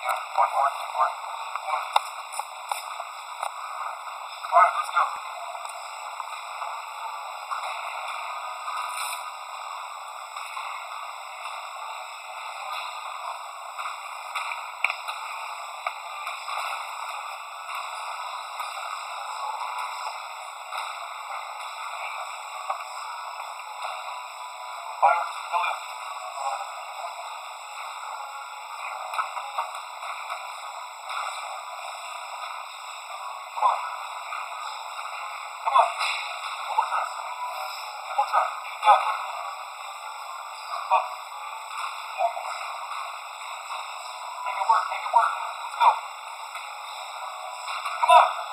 Alright, let's go. Fire to the left. Come on. Come on. One more time. One more time. Up. Up. Make it work. Make it work. Let's go. Come on.